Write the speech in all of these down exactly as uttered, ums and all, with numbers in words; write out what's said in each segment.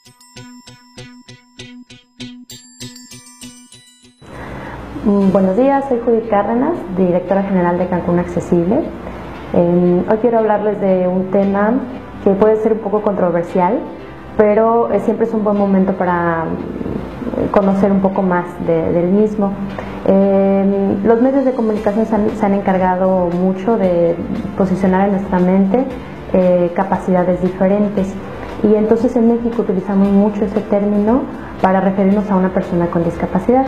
Buenos días, soy Judith Cárdenas, directora general de Cancún Accesible. Eh, hoy quiero hablarles de un tema que puede ser un poco controversial, pero eh, siempre es un buen momento para conocer un poco más de, del mismo. Eh, los medios de comunicación se han, se han encargado mucho de posicionar en nuestra mente eh, capacidades diferentes, y entonces en México utilizamos mucho ese término para referirnos a una persona con discapacidad.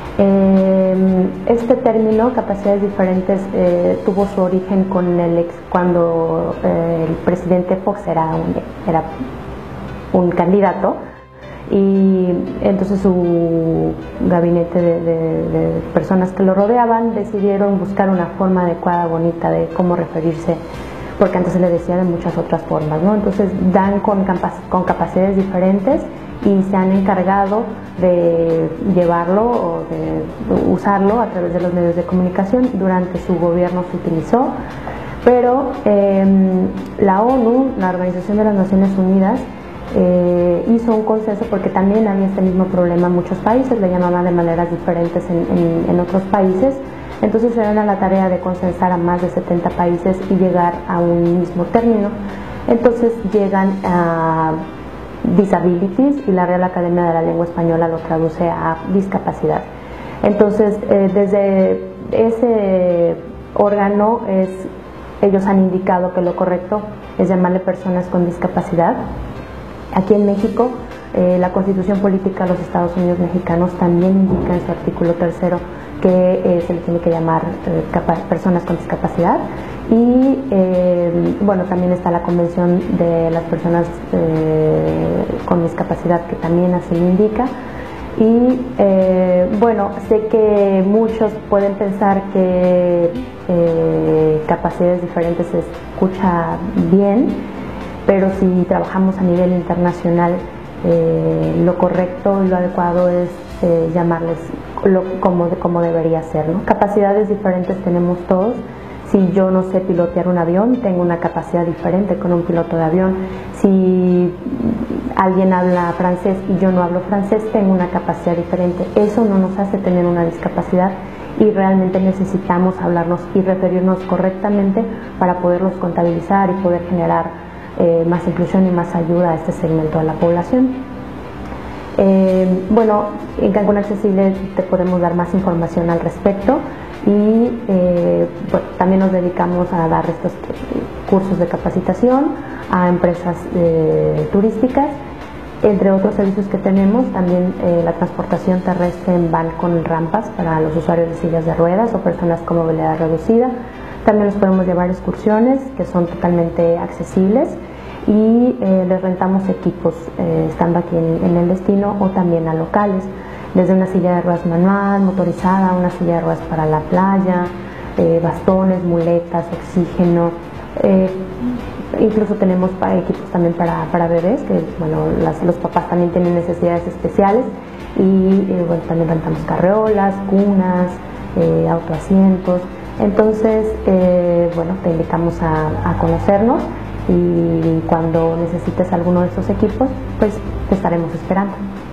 Eh, este término, capacidades diferentes, eh, tuvo su origen con el ex, cuando eh, el presidente Fox era un, era un candidato, y entonces su gabinete de, de, de personas que lo rodeaban decidieron buscar una forma adecuada, bonita, de cómo referirse, porque antes se le decía de muchas otras formas, ¿no? Entonces dan con, con capacidades diferentes, y se han encargado de llevarlo o de usarlo a través de los medios de comunicación. Durante su gobierno se utilizó, pero eh, la ONU, la Organización de las Naciones Unidas, eh, hizo un consenso, porque también había este mismo problema en muchos países, le llamaban de maneras diferentes en, en, en otros países. Entonces se dan a la tarea de consensar a más de setenta países y llegar a un mismo término. Entonces llegan a disabilities, y la Real Academia de la Lengua Española lo traduce a discapacidad. Entonces eh, desde ese órgano es, ellos han indicado que lo correcto es llamarle personas con discapacidad. Aquí en México, eh, la Constitución Política de los Estados Unidos Mexicanos también indica en su artículo tercero que eh, se le tiene que llamar eh, personas con discapacidad. Y eh, bueno, también está la Convención de las Personas eh, con Discapacidad, que también así lo indica. Y eh, bueno, sé que muchos pueden pensar que eh, capacidades diferentes se escucha bien, pero si trabajamos a nivel internacional, eh, lo correcto y lo adecuado es eh, llamarles lo, como, como debería ser, ¿no? Capacidades diferentes tenemos todos. Si yo no sé pilotear un avión, tengo una capacidad diferente con un piloto de avión. Si alguien habla francés y yo no hablo francés, tengo una capacidad diferente. Eso no nos hace tener una discapacidad, y realmente necesitamos hablarnos y referirnos correctamente para poderlos contabilizar y poder generar eh, más inclusión y más ayuda a este segmento de la población. Eh, bueno, en Cancún Accesible te podemos dar más información al respecto. Y eh, bueno, también nos dedicamos a dar estos cursos de capacitación a empresas eh, turísticas, entre otros servicios que tenemos. También eh, la transportación terrestre en van con rampas para los usuarios de sillas de ruedas o personas con movilidad reducida. También los podemos llevar a excursiones que son totalmente accesibles, y eh, les rentamos equipos eh, estando aquí en, en el destino, o también a locales, desde una silla de ruedas manual, motorizada, una silla de ruedas para la playa, eh, bastones, muletas, oxígeno. Eh, incluso tenemos para equipos también para, para bebés, que bueno, las, los papás también tienen necesidades especiales, y eh, bueno, también rentamos carreolas, cunas, eh, autoasientos. Entonces, eh, bueno, te invitamos a, a conocernos, y cuando necesites alguno de estos equipos, pues te estaremos esperando.